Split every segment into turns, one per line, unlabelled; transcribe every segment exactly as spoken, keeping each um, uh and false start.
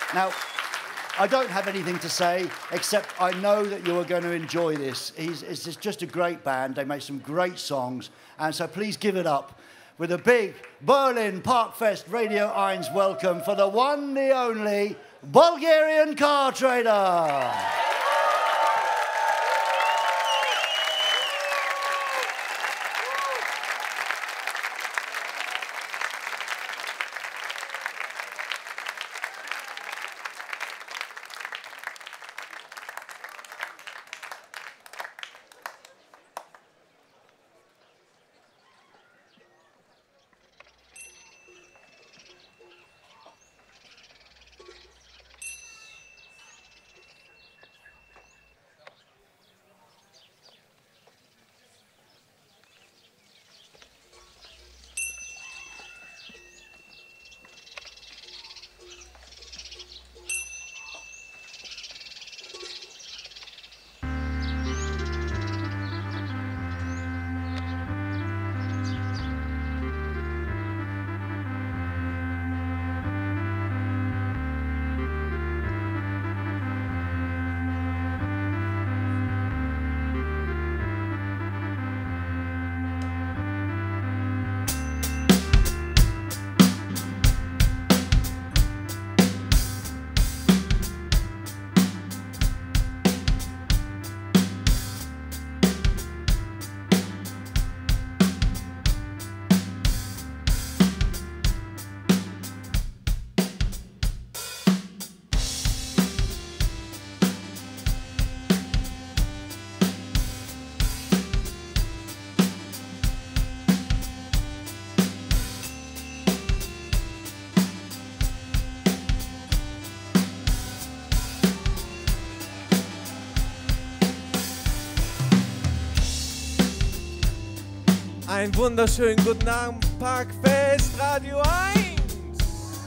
Now, I don't have anything to say, except I know that you are going to enjoy this. He's, it's just a great band. They make some great songs. And so please give it up with a big Berlin Parkfest Radio eins welcome for the one, the only Bulgarian Car Trader.
Einen wunderschönen guten Abend, Parkfest Radio eins.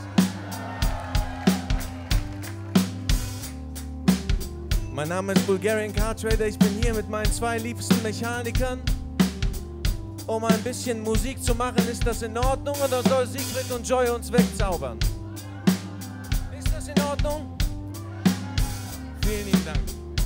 Mein Name ist Bulgarian Car Trader. Ich bin hier mit meinen zwei liebsten Mechanikern. Um ein bisschen Musik zu machen, ist das in Ordnung oder soll Siegfried und Joy uns wegzaubern? Ist das in Ordnung? Vielen lieben Dank.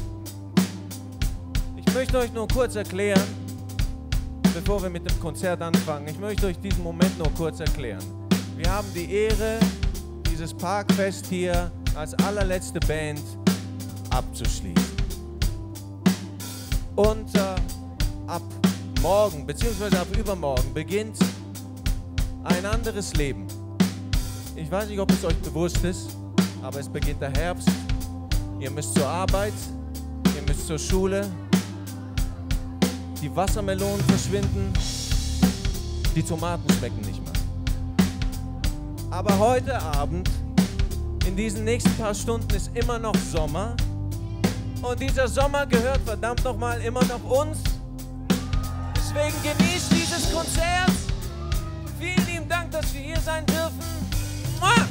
Ich möchte euch nur kurz erklären, bevor wir mit dem Konzert anfangen, ich möchte euch diesen Moment nur kurz erklären. Wir haben die Ehre, dieses Parkfest hier als allerletzte Band abzuschließen. Und äh, ab morgen, beziehungsweise ab übermorgen, beginnt ein anderes Leben. Ich weiß nicht, ob es euch bewusst ist, aber es beginnt der Herbst. Ihr müsst zur Arbeit, ihr müsst zur Schule. Die Wassermelonen verschwinden, die Tomaten schmecken nicht mehr. Aber heute Abend, in diesen nächsten paar Stunden, ist immer noch Sommer. Und dieser Sommer gehört verdammt nochmal immer noch uns. Deswegen genießt dieses Konzert. Vielen lieben Dank, dass wir hier sein dürfen. Mua!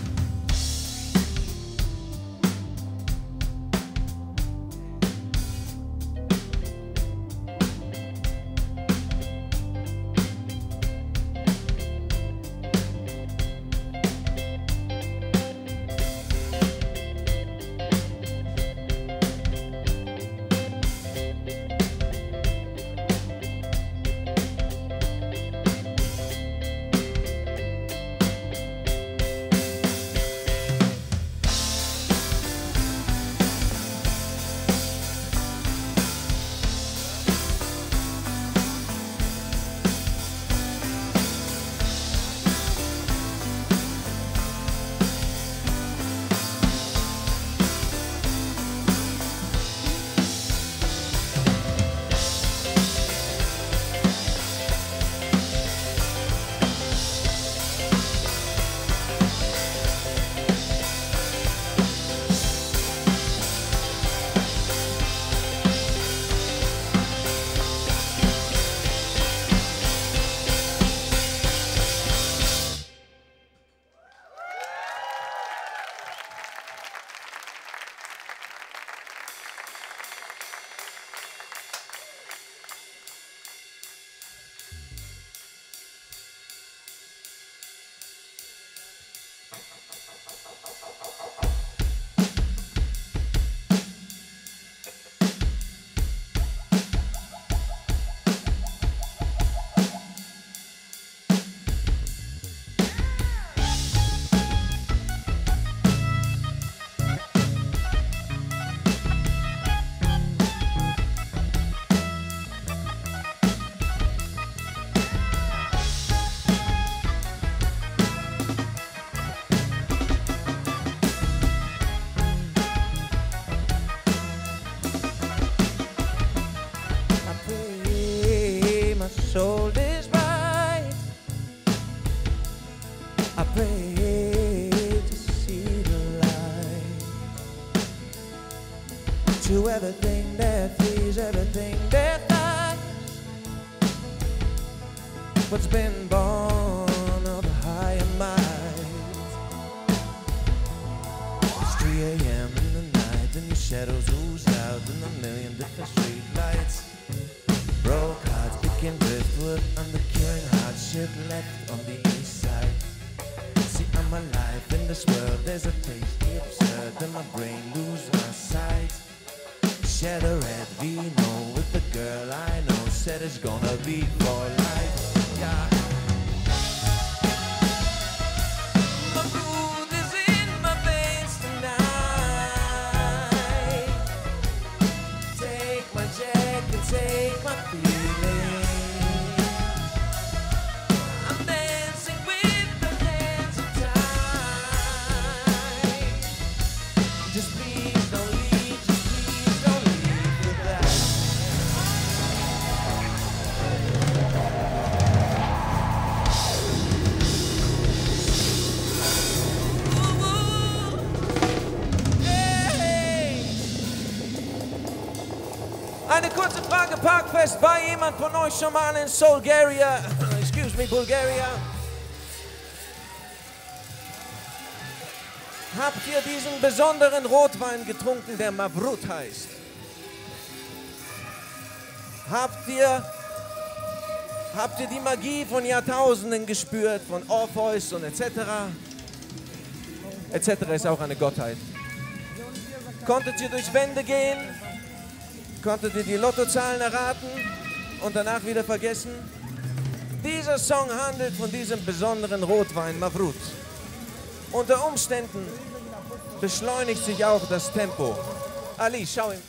to everything that frees, everything that dies. What's been born of the higher mind. It's three a m in the night and your shadows ooze out in a million different street lights. Broke hearts picking driftwood on the curing hardship left on the east side. See, I'm alive in this world, there's a taste absurd and my brain lose my sight. Shadow red vino with the girl I know, said it's gonna be for life. Yeah. My blood is in my veins tonight. Take my jacket, take my feelings. I'm dancing with the hands of time. Just please don't leave, just please don't leave without. Eine kurze Frage, Parkfest, war jemand von euch schon mal in Bulgaria? Excuse me, Bulgaria. Habt ihr diesen besonderen Rotwein getrunken, der Mavrut heißt? Habt ihr, habt ihr die Magie von Jahrtausenden gespürt, von Orpheus und et cetera? et cetera ist auch eine Gottheit. Konntet ihr durch Wände gehen? Konntet ihr die Lottozahlen erraten und danach wieder vergessen? Dieser Song handelt von diesem besonderen Rotwein Mavrut. Unter Umständen beschleunigt sich auch das Tempo. Ali, schau ihm.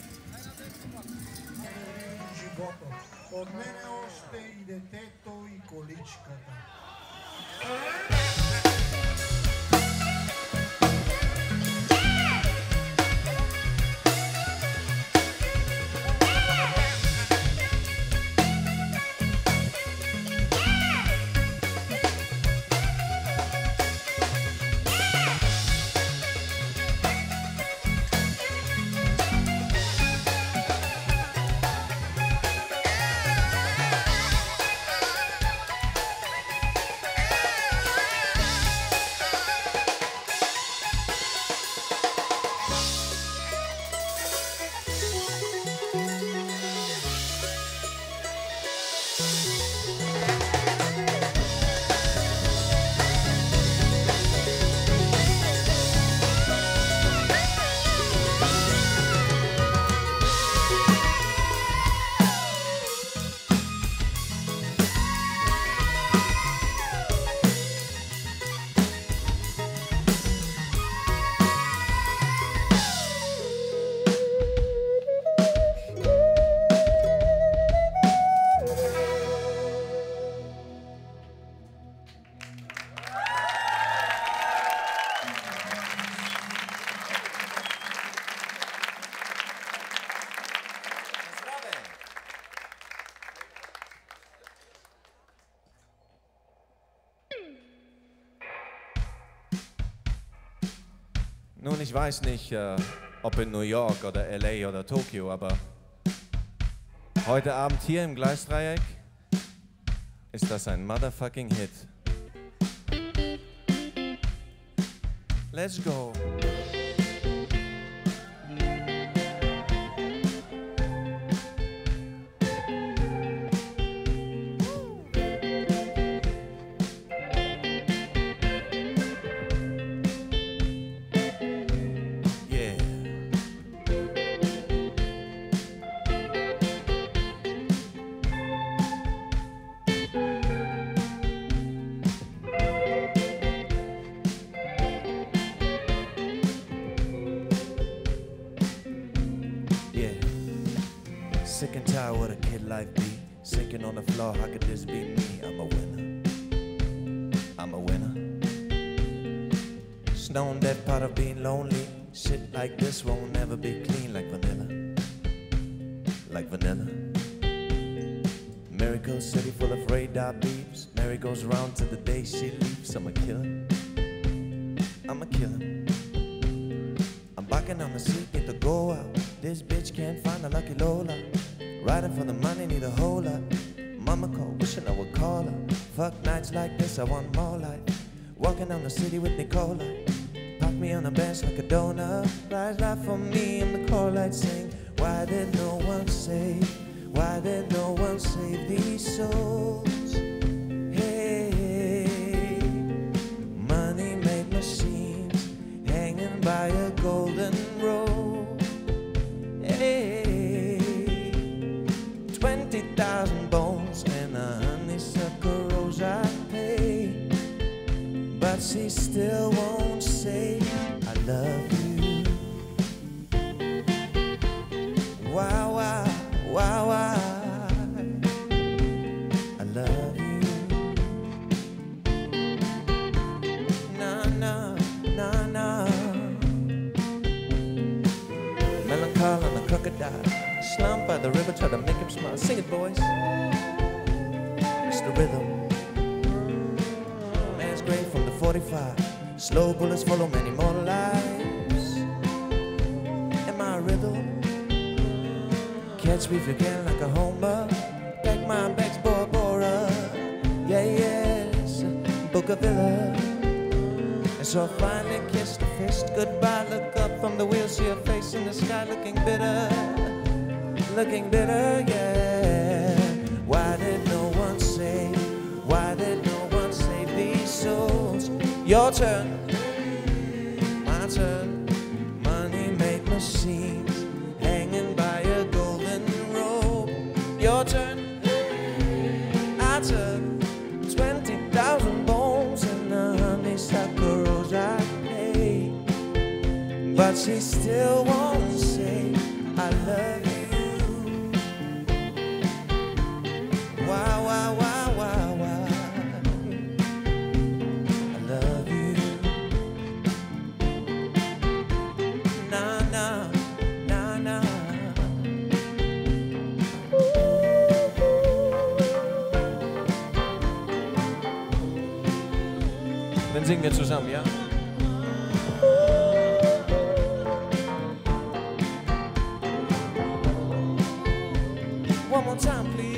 Nun, ich weiß nicht, äh, ob in New York oder L A oder Tokio, aber heute Abend hier im Gleisdreieck ist das ein motherfucking Hit. Let's go. Sick and tired what a kid life be. Sinking on the floor, how could this be me? I'm a winner. I'm a winner. Stone dead part of being lonely. Shit like this won't never be clean like vanilla. Like vanilla. Miracle city full of radar beeps. Mary goes round to the day she leaves. I'm a killer. I'm a killer. I'm backing on the seat, get to go out. This bitch can't find a lucky Lola. Riding for the money, need a whole lot. Mama called, wishing I would call her. Fuck nights like this, I want more life. Walking down the city with Nicola. Pop me on a bench like a donut. Rise life for me, I'm the call light sing. Why did no one save? Why did no one save these souls? Hey, money made machines hanging by a golden rope. Hey, twenty thousand bones and a honeysuckle rose I pay, but she still won't say I love you. Wow, wow, wow, wow, I love you. Nah, nah, nah, nah. Melancholy and a crocodile, slumped by the river, try to make him smile. Sing it, boys. It's the rhythm. Man's grave from the forty-five. Slow bullets follow many more lives. Am I a riddle? Catch me if you can like a homer. Pack my bags, Bora Bora. Yeah, yes, book a villa. And so I finally kissed the fist goodbye. Look up from the wheel, see her face in the sky, looking bitter, looking bitter, yeah. Why did no one save? Why did no one save these souls? Your turn, my turn. Money make machines hanging by a golden rope. Your turn, I turn. Twenty thousand bones and a honeysuckle rose I pay, but she still won't say I love you. Wow, wow, wow, wow, wow, I love you. Nah, nah, nah, nah. Dann singen wir zusammen, ja? One more time, please.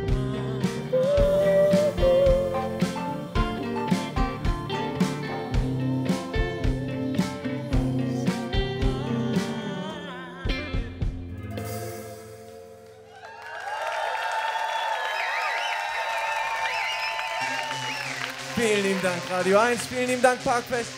Vielen lieben Dank, Radio eins. Vielen lieben Dank, Parkfest.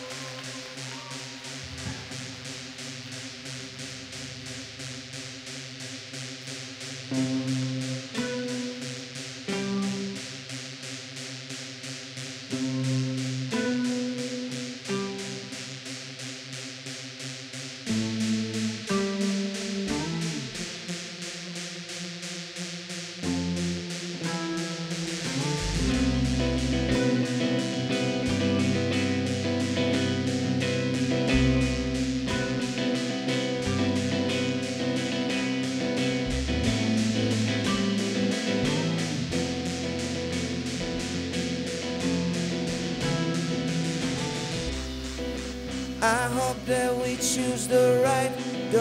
I hope that we choose the right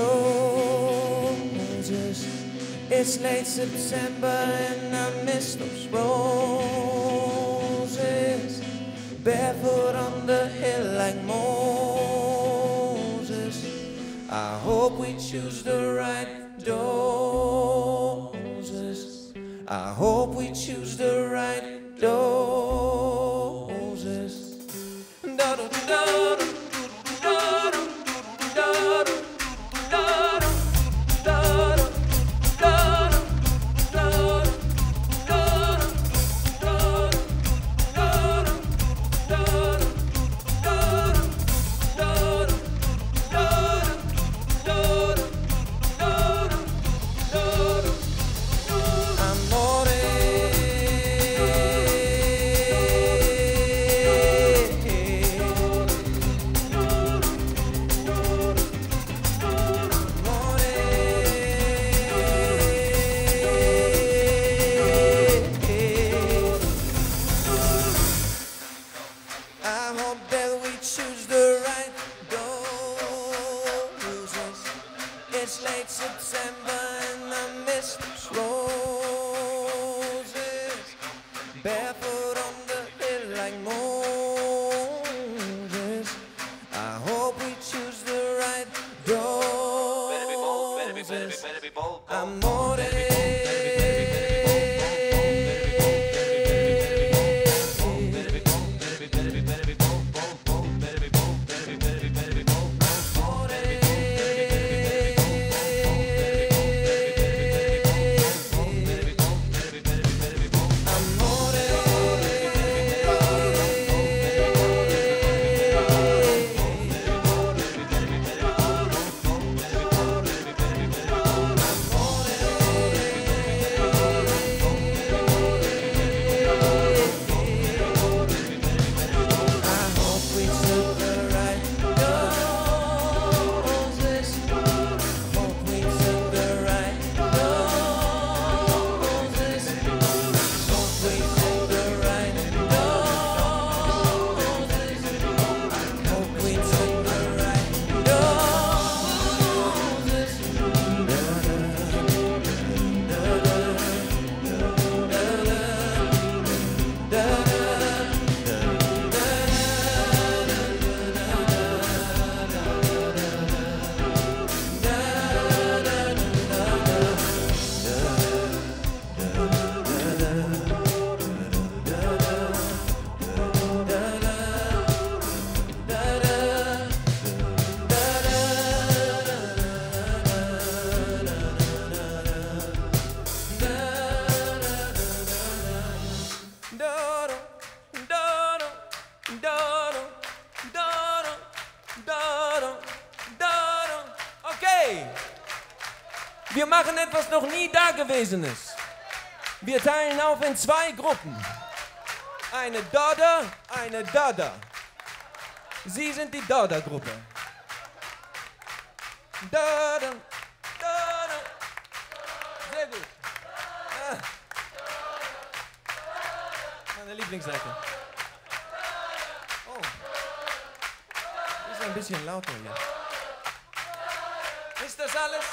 doses. It's late September and I miss those roses. Barefoot on the hill like Moses. I hope we choose the right doses. I hope we choose the right doses. Da -da -da -da. Okay. Wir machen etwas noch nie Dagewesenes. Wir teilen auf in zwei Gruppen. Eine Dada, eine Dada. Sie sind die Dada-Gruppe. Dada, Dada. Sehr gut. Ah. Meine Lieblingsseite. Oh. Ist ein bisschen lauter hier. Ist das alles?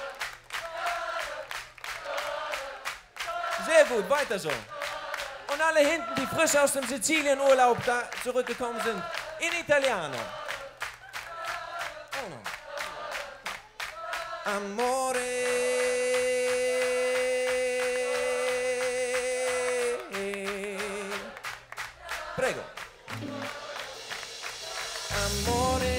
Sehr gut, weiter so. Und alle hinten, die frisch aus dem Sizilienurlaub da zurückgekommen sind, in Italiano. Oh no. Amore. Prego. Amore.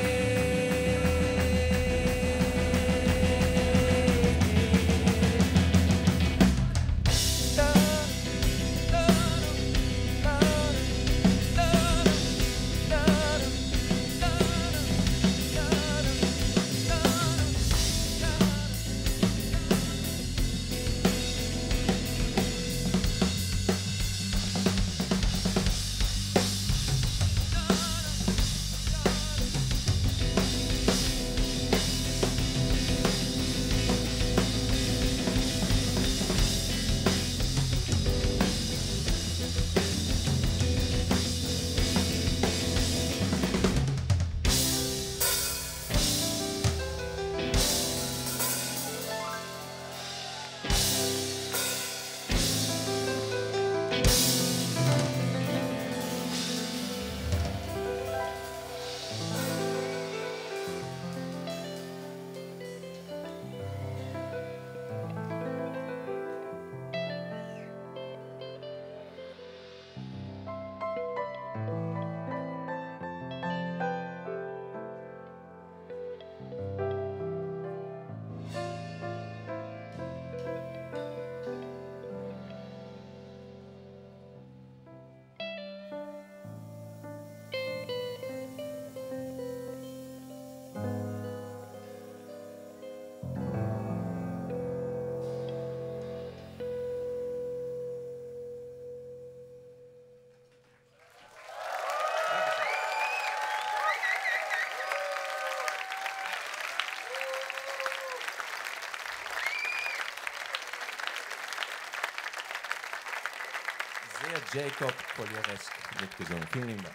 Sehr Jacob Collier-esk mitgesungen. Vielen lieben Dank.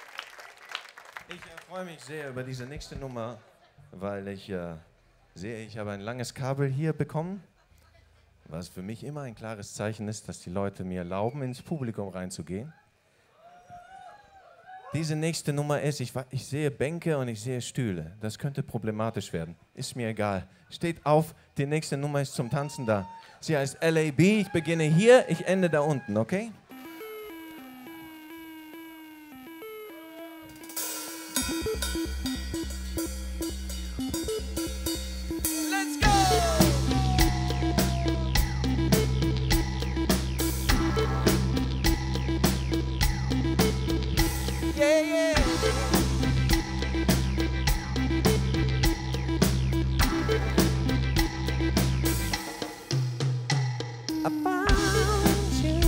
Ich äh, freue mich sehr über diese nächste Nummer, weil ich äh, sehe, ich habe ein langes Kabel hier bekommen, was für mich immer ein klares Zeichen ist, dass die Leute mir erlauben, ins Publikum reinzugehen. Diese nächste Nummer ist, ich, ich sehe Bänke und ich sehe Stühle. Das könnte problematisch werden. Ist mir egal. Steht auf, die nächste Nummer ist zum Tanzen da. Sie heißt L A B, ich beginne hier, ich ende da unten, okay? Let's go! Yeah, yeah. I found you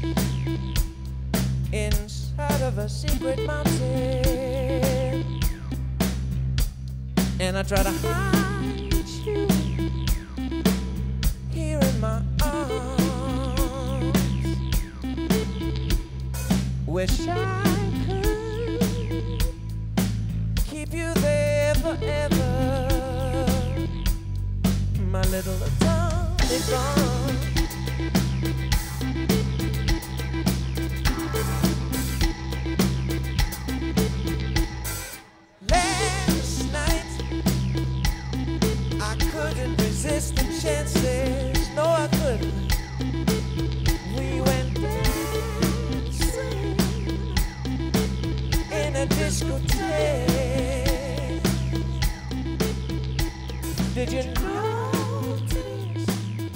inside of a secret mountain, and I try to hide you here in my arms. Wish I could keep you there forever, my little atomic bomb. Last night I couldn't resist the chances, no I couldn't. We went dancing in a discotheque. Did you notice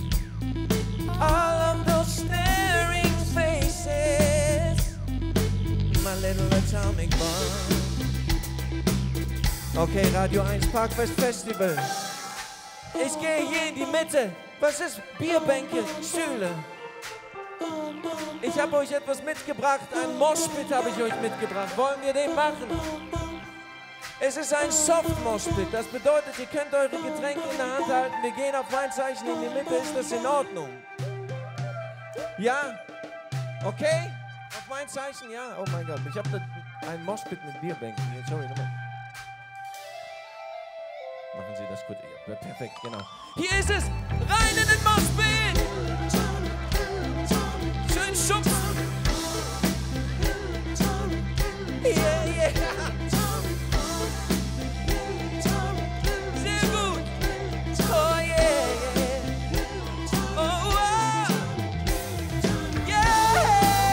all of those staring faces, my little atomic bomb? Okay, Radio eins Parkfest Festival. Ich gehe hier in die Mitte. Was ist? Bierbänke, Stühle. Ich habe euch etwas mitgebracht. Ein Moshpit habe ich euch mitgebracht. Wollen wir den machen? Es ist ein Soft-Moshpit. Das bedeutet, ihr könnt eure Getränke in der Hand halten. Wir gehen auf mein Zeichen in die Mitte. Ist das in Ordnung? Ja? Okay? Auf mein Zeichen? Ja? Oh mein Gott. Ich habe ein Moshpit mit Bierbänken. Hier, sorry, nochmal. Machen Sie das gut. Ja, perfekt, genau. Hier ist es. Rein in den Moshpit. Schön schubsen. Yeah, yeah. Sehr gut. Oh yeah, yeah. Oh, wow. Yeah.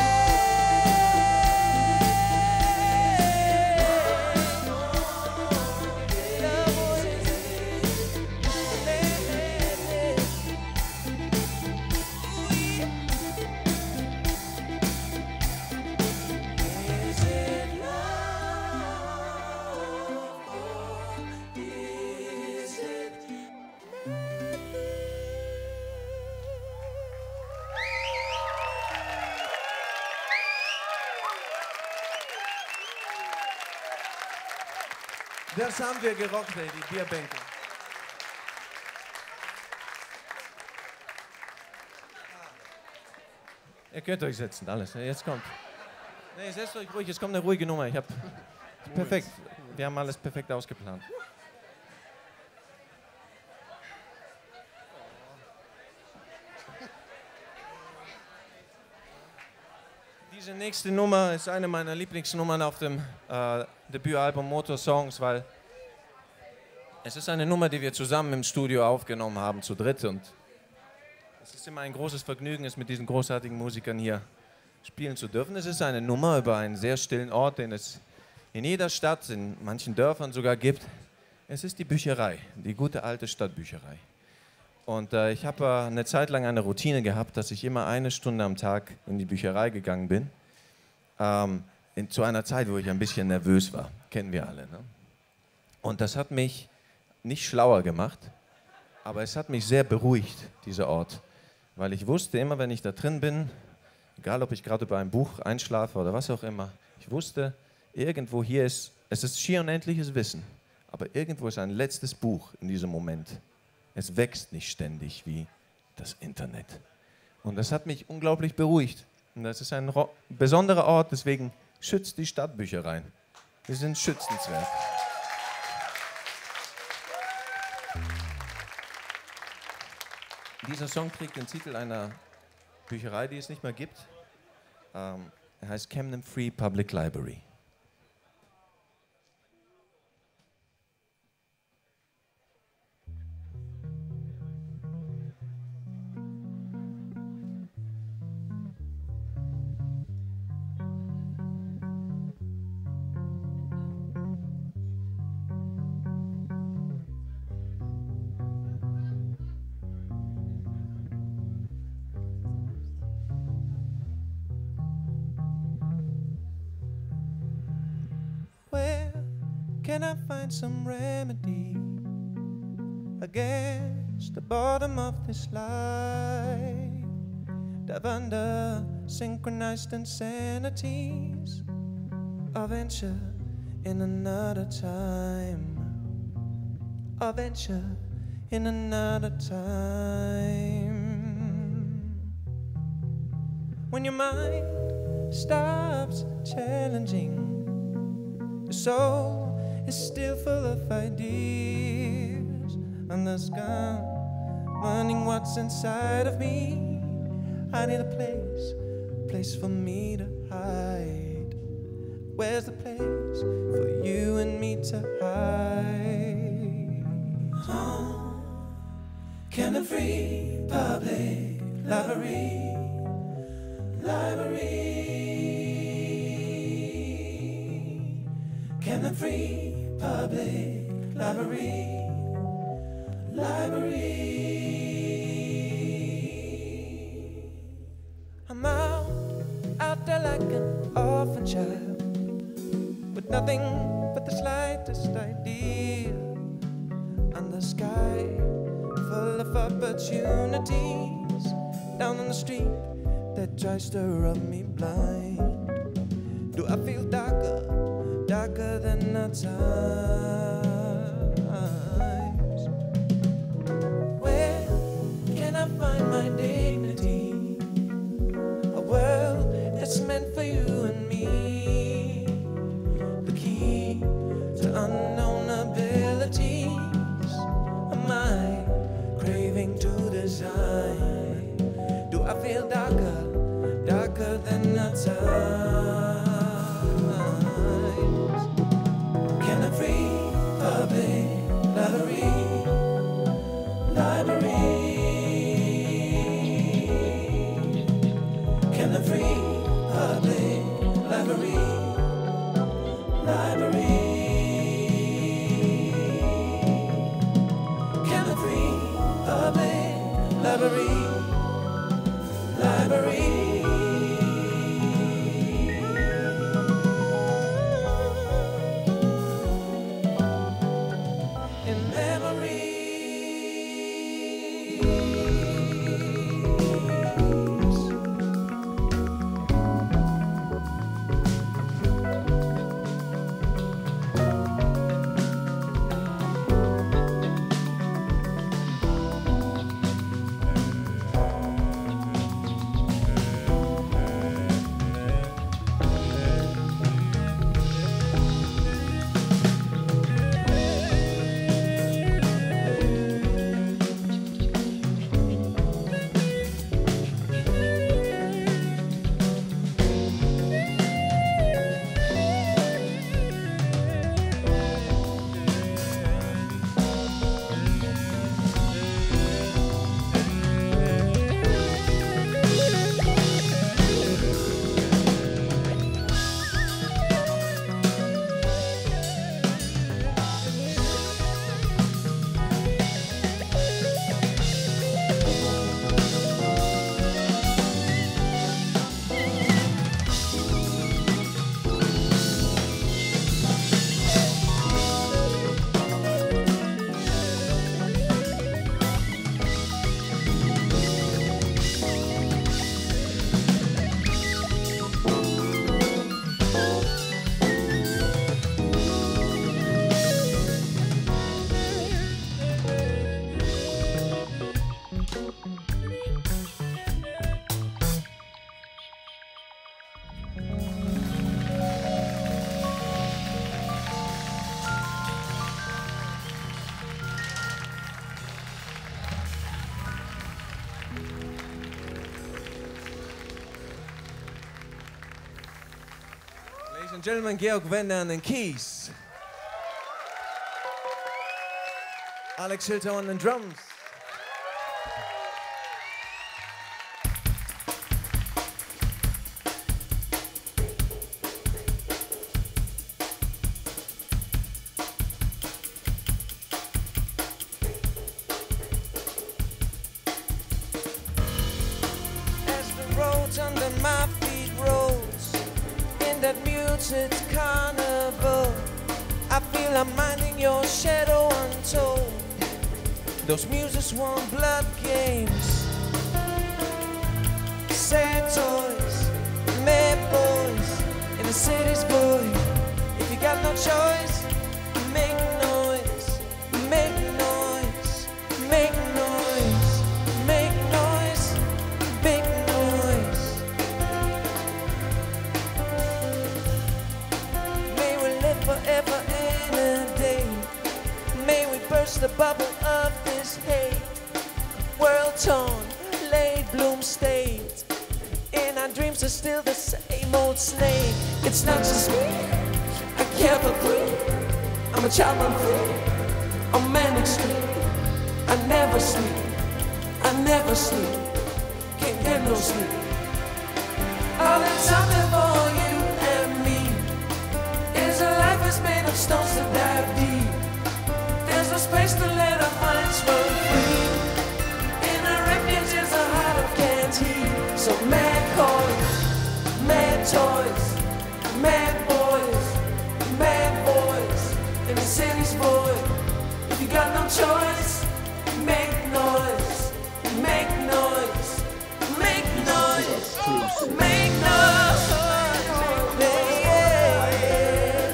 Das haben wir gerockt, ey, die Bierbänke. Ihr könnt euch setzen, alles. Jetzt kommt. Nee, setzt euch ruhig, jetzt kommt eine ruhige Nummer. Ich hab perfekt. Wir haben alles perfekt ausgeplant. Diese nächste Nummer ist eine meiner Lieblingsnummern auf dem äh, Debütalbum Motor Songs, weil es ist eine Nummer, die wir zusammen im Studio aufgenommen haben, zu dritt. Und es ist immer ein großes Vergnügen, es mit diesen großartigen Musikern hier spielen zu dürfen. Es ist eine Nummer über einen sehr stillen Ort, den es in jeder Stadt, in manchen Dörfern sogar gibt. Es ist die Bücherei, die gute alte Stadtbücherei. Und äh, ich habe äh, eine Zeit lang eine Routine gehabt, dass ich immer eine Stunde am Tag in die Bücherei gegangen bin. Ähm, in, zu einer Zeit, wo ich ein bisschen nervös war. Kennen wir alle. Ne? Und das hat mich nicht schlauer gemacht, aber es hat mich sehr beruhigt, dieser Ort. Weil ich wusste immer, wenn ich da drin bin, egal ob ich gerade bei einem Buch einschlafe oder was auch immer, ich wusste, irgendwo hier ist, es ist schier unendliches Wissen, aber irgendwo ist ein letztes Buch in diesem Moment. Es wächst nicht ständig wie das Internet. Und das hat mich unglaublich beruhigt. Und das ist ein besonderer Ort, deswegen schützt die Stadtbüchereien. Wir sind schützenswert. Dieser Song trägt den Titel einer Bücherei, die es nicht mehr gibt. Ähm, er heißt Camden Free Public Library. Can I find some remedy against the bottom of this life? Dive under synchronized insanities. I'll venture in another time. I'll venture in another time. When your mind stops challenging, your soul is still full of ideas, and the sky running what's inside of me. I need a place, a place for me to hide. Where's the place for you and me to hide? Oh, Camden Free Public Library, Library. Camden Free Public Library, Library. I'm out, out there like an orphan child, with nothing but the slightest idea. And the sky of opportunities down on the street that tries to rub me blind. Do I feel darker, darker than our times? Where can I find my dignity? A world that's meant for you and me. The key to unknown abilities. Am I craving to design? Do I feel darker, darker than our times? Can a free public library, library? Can a free public library, library? Can a free public library, library? In memories. Ladies and gentlemen, Georg Wender on the keys. Alex Hilter on the drums. As the roads under my feet rolls in that muted carnival, I feel I'm minding your shadow untold. Those muses want blood games, sad toys, mad boys in the city's void. If you got no choice, make noise, make noise, make noise, make noise, make noise. May we live forever in a day. May we burst the bubble of this hate. World torn, late bloom state. In our dreams are still the same old snake. It's not just me, I care for free. I'm a child, I'm free. I'm manic street. I never sleep, I never sleep. Can't get no sleep. All that's something for you and me is a life that's made of stones to dive deep. There's no space to let our minds run free. In our refuge is a heart of can't heat. So mad coins, mad toys, mad boys, mad boys in the city's void. If you got no choice, make noise.
exclusive.
Make noise, yeah.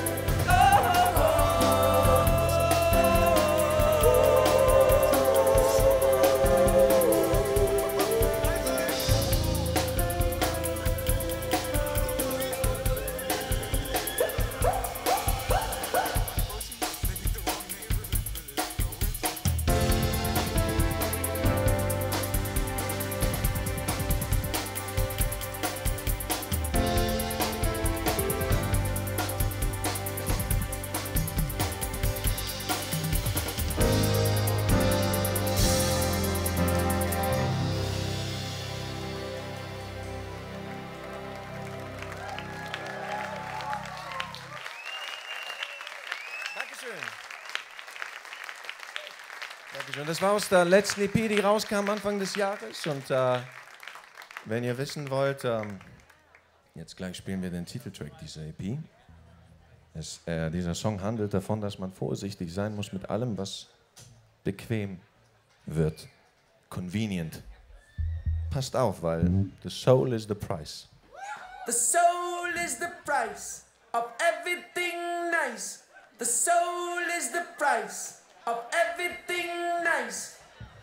Dankeschön. Dankeschön. Das war aus der letzten E P, die rauskam Anfang des Jahres. Und äh, wenn ihr wissen wollt, ähm, jetzt gleich spielen wir den Titeltrack dieser E P. Es, äh, dieser Song handelt davon, dass man vorsichtig sein muss mit allem, was bequem wird. Convenient. Passt auf, weil the soul is the price.
The soul is the price of everything nice. The soul is the price of everything nice.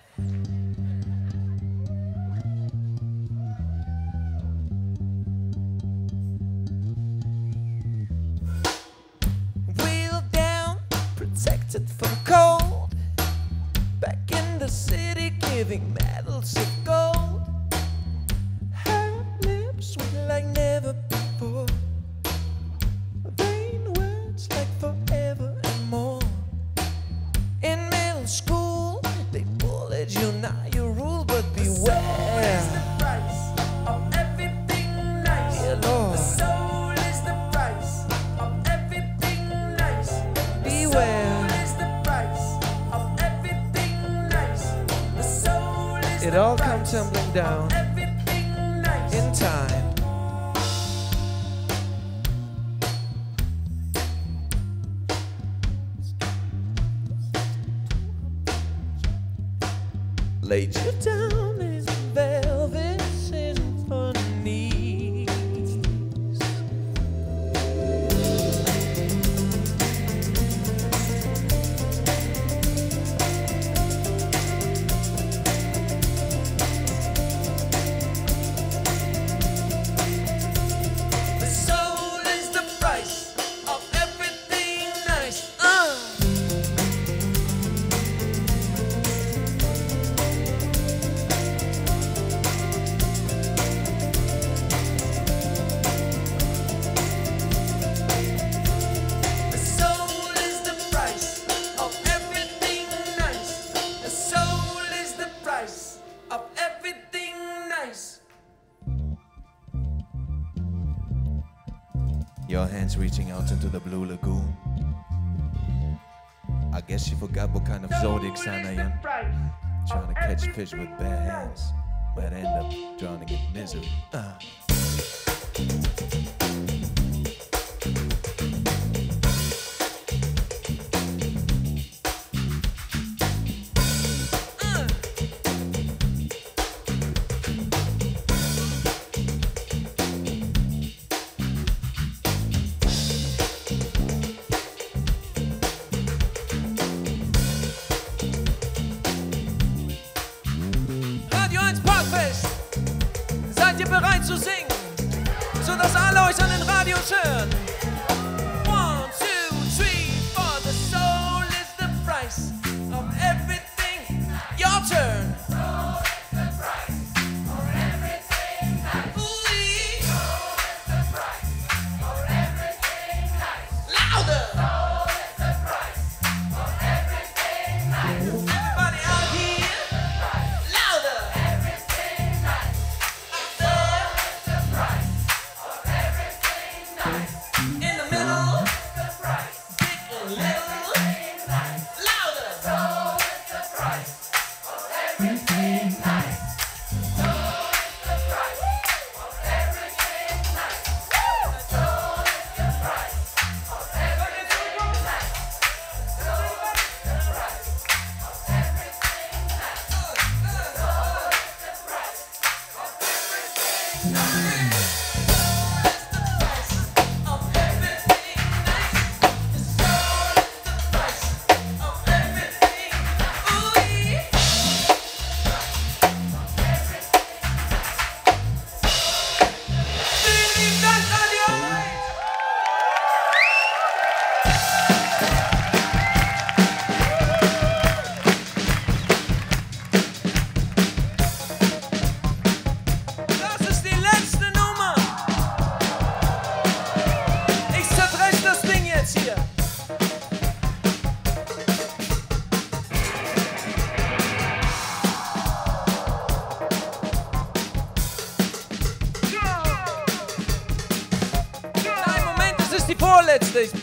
Wheel down, protected from cold. Back in the city, giving medals of gold. Her lips sweet like never before. Vain words like forever and more. In middle school, they bullied you, now you rule, but beware.
The price of everything nice.
Dear Lord.
The soul is the price of everything nice.
Beware.
The soul is the price of everything nice. The soul is
It
the
all
price
comes tumbling down
of everything nice.
in time. Laid you down in velvet symphonies.
The soul is the price of everything nice.
Uh.
The soul is the price of everything nice. The soul is the price of everything nice.
Your hands reaching out into the blue lagoon. I guess you forgot what kind of zodiac sign I am. Trying to catch fish with bare hands, but end up drowning in misery. Uh. Radio eins Parkfest, seid ihr bereit zu singen, sodass alle euch an den Radios hören? One, two, three, four. The soul is the price of everything. Your turn. Ooh-wee. Louder. Everybody out here. Louder. Out there. vorletzte. Ich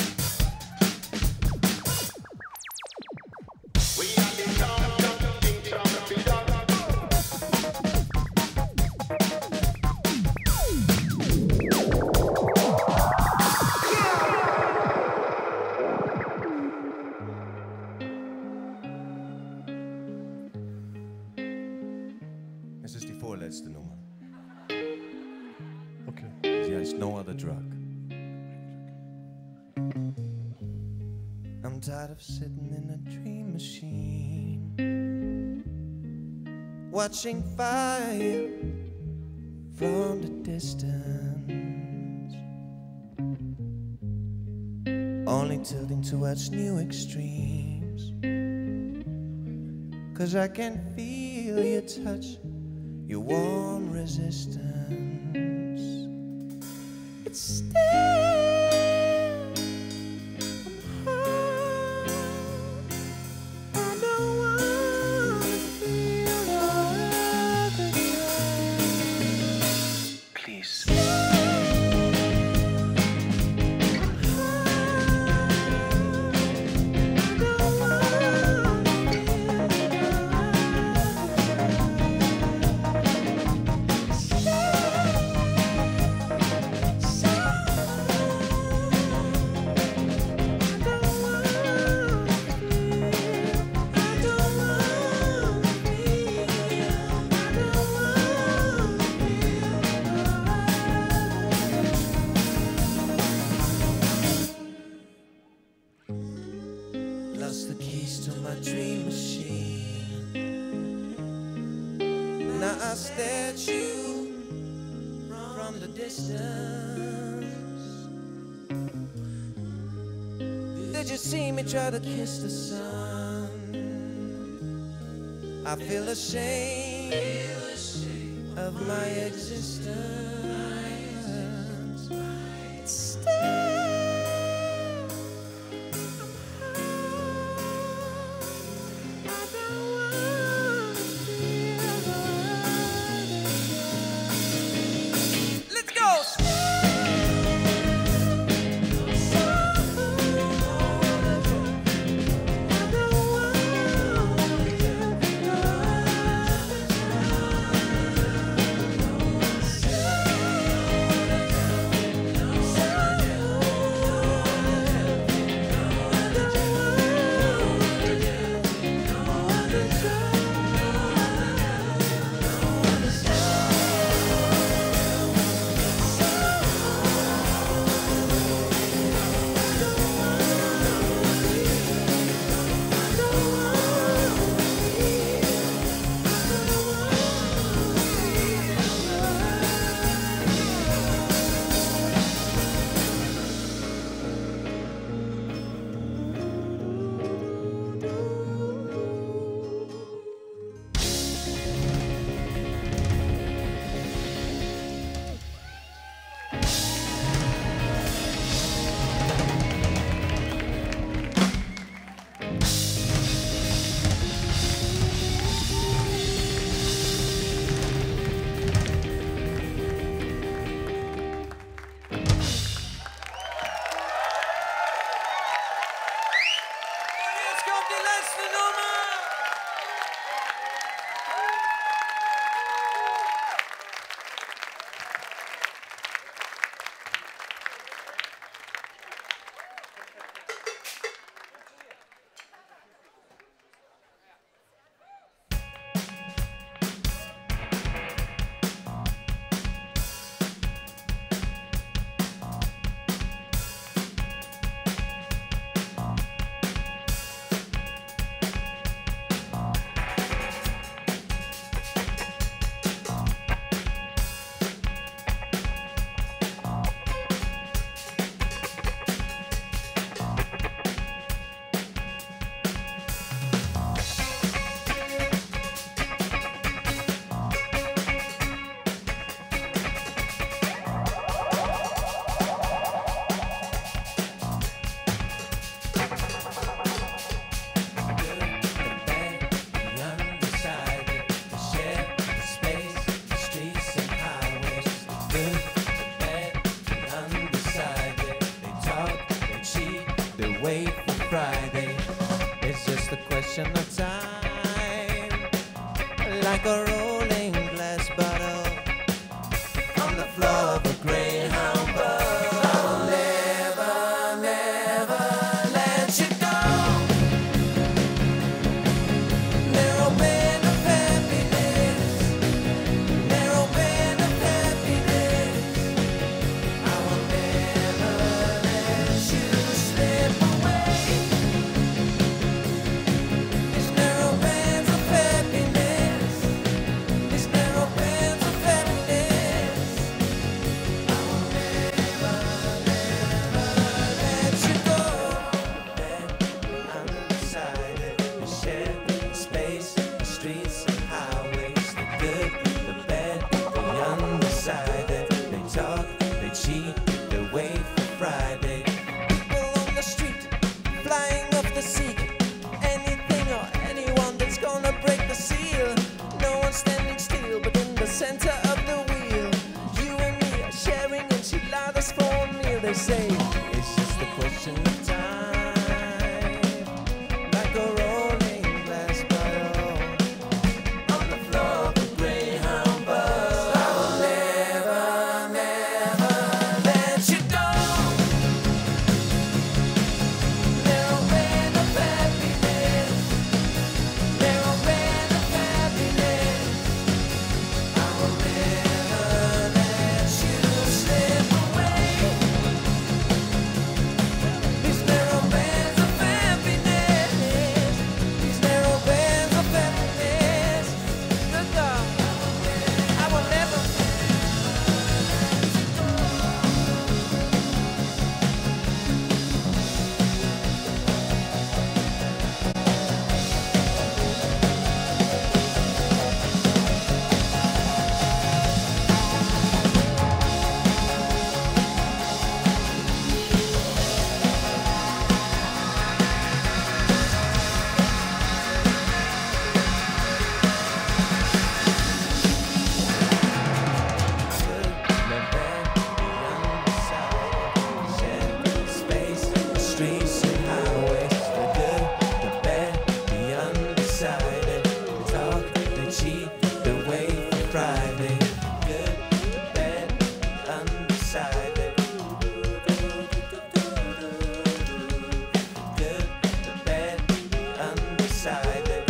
Es ist die vorletzte Nummer.
Okay.
Sie heißt No Other Drug. I'm tired of sitting in a dream machine, watching fire from the distance, only tilting towards new extremes. Cause I can feel your touch, your warm resistance. It's still I'm hard. I don't wanna feel other time. Please. Lost the keys to my dream machine. Now I stare at you from the distance. Did you see me try to kiss the sun? I feel ashamed of my existence. It's still question of time, like a rolling glass bottle on the floor of a Greyhound bus. I will never, never let you go. Narrow band of happiness, narrow band of happiness. I will never let you slip away. These narrow bands of happiness, these narrow bands of happiness. I will never, never let you go. Undecided, we share space, the streets and highways, the good, the bad, the undecided. They talk, they cheat, they wait for Friday. People on the street, flying off the seat, anything or anyone that's gonna break the seal. No one standing still, but in the center of the wheel, you and me are sharing enchiladas for a meal. They say it's just a question of time, like a rolling glass bottle on the floor of a Greyhound bus. I will never, never let you go. Narrow band of happiness, narrow band of happiness. I will never let you slip away. These narrow bands of happiness, these narrow bands of happiness. Good God, I will never. Space, the streets and highways, the good, the bad, the undecided. They talk, they cheat, they wait for Friday. Good, the bad, the undecided. Good, the bad, the undecided.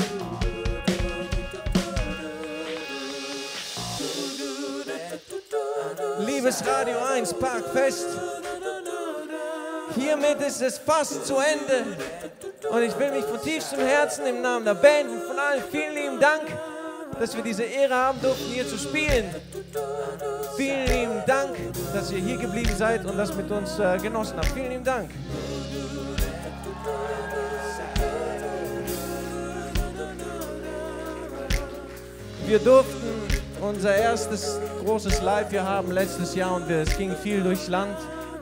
Liebes Radio eins, Parkfest. Hiermit ist es fast zu Ende. Und ich will mich von tiefstem Herzen im Namen der Band und von allen vielen lieben Dank, dass wir diese Ehre haben durften, hier zu spielen. Vielen lieben Dank, dass ihr hier geblieben seid und das mit uns äh, genossen habt. Vielen lieben Dank. Wir durften unser erstes großes Live hier haben letztes Jahr und wir, es ging viel durchs Land.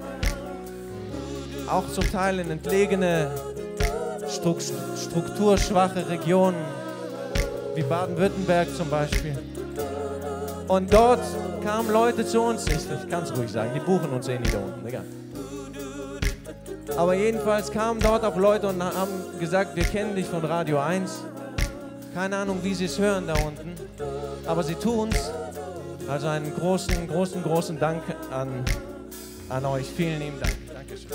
Auch zum Teil in entlegene, stru- strukturschwache Regionen, wie Baden-Württemberg zum Beispiel. Und dort kamen Leute zu uns, ich, ich kann es ruhig sagen, die buchen uns eh nicht da unten, egal. Aber jedenfalls kamen dort auch Leute und haben gesagt, wir kennen dich von Radio eins. Keine Ahnung, wie sie es hören da unten, aber sie tun's. Also einen großen, großen, großen Dank an, an euch. Vielen lieben Dank. Dankeschön.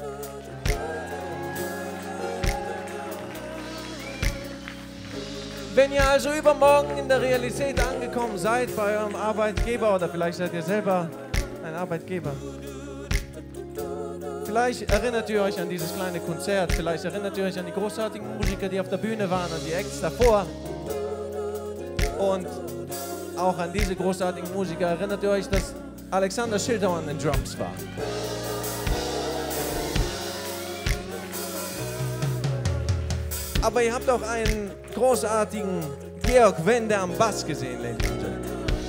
Wenn ihr also übermorgen in der Realität angekommen seid bei eurem Arbeitgeber oder vielleicht seid ihr selber ein Arbeitgeber, vielleicht erinnert ihr euch an dieses kleine Konzert, vielleicht erinnert ihr euch an die großartigen Musiker, die auf der Bühne waren, an die Acts davor und auch an diese großartigen Musiker. Erinnert ihr euch, dass Alexander Schildhauer an den Drums war? Aber ihr habt auch einen großartigen Georg Wende am Bass gesehen, Ladies and Gentlemen.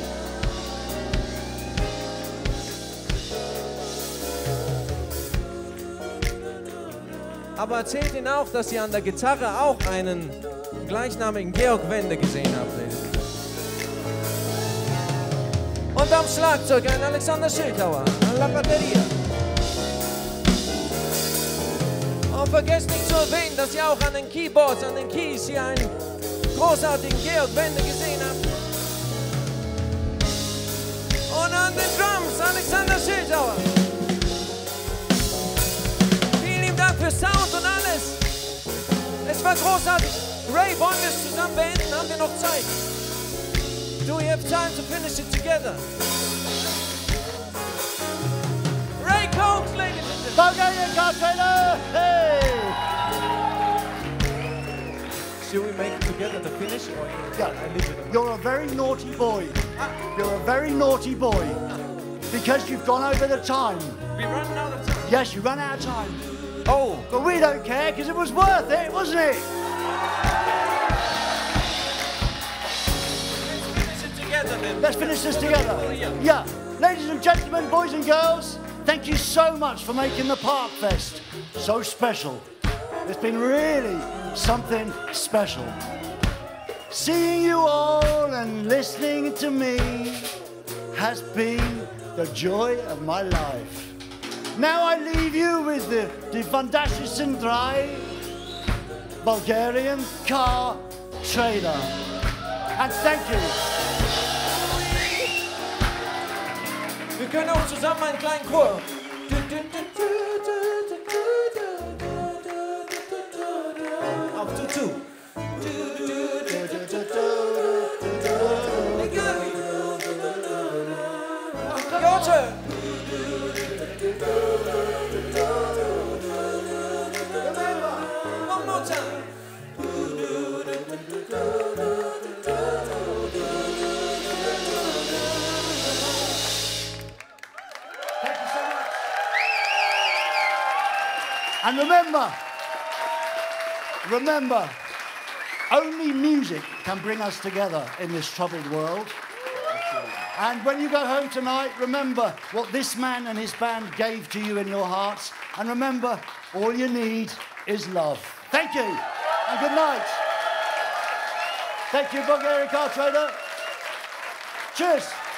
Aber erzählt ihnen auch, dass ihr an der Gitarre auch einen gleichnamigen Georg Wende gesehen habt, Ladies and Gentlemen. Und am Schlagzeug ein Alexander Schildhauer, an la Batteria. Und vergesst nicht zu erwähnen, dass ihr auch an den Keyboards, an den Keys hier einen großartigen Georg Wende gesehen habt. Und an den Drums Alexander Schildauer. Vielen lieben Dank für Sound und alles. Es war großartig. Ray, wollen wir es zusammen beenden? Haben wir noch Zeit? Do we have time to finish it together? Ray Combs, ladies and gentlemen.
Bulgarian Car Trader! Hey!
Should we make it together to finish? Or
Yeah.
I leave it?
You're a very naughty boy. You're a very naughty boy. Because you've gone over the time.
We're running out of time.
Yes, you run out of time.
Oh,
But we don't care because it was worth it, wasn't it?
let's finish it together then.
Let's finish this together.
Oh, yeah.
Yeah. Ladies and gentlemen, boys and girls, thank you so much for making the Park Fest so special. It's been really something special. Seeing you all and listening to me has been the joy of my life. Now I leave you with the, the Vandashisen Drive Bulgarian Car Trader. And thank you.
Wir können auch zusammen einen kleinen Chor. Auf Tutu. Your turn. One more time.
Thank you so much. And remember, remember, only music can bring us together in this troubled world. And when you go home tonight, remember what this man and his band gave to you in your hearts. And remember, all you need is love. Thank you, and good night. Thank you, Bulgarian Car Trader. Cheers.